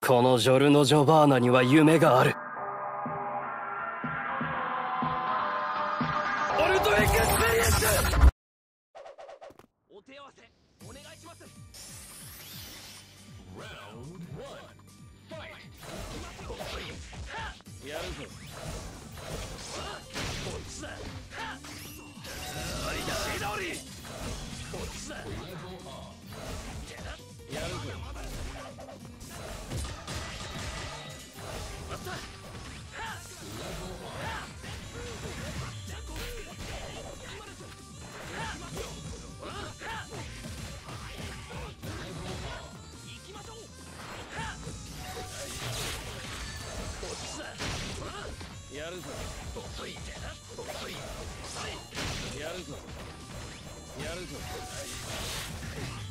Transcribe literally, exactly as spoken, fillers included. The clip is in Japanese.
このジョルノ・ジョバーナには夢がある。オルトエクスペリエンス。お手合わせお願いします。やるぞ。こっちだ。ありだ。シドリー。こっちだ。やるぞ。まった。やるぞ。やるぞ。やるぞ。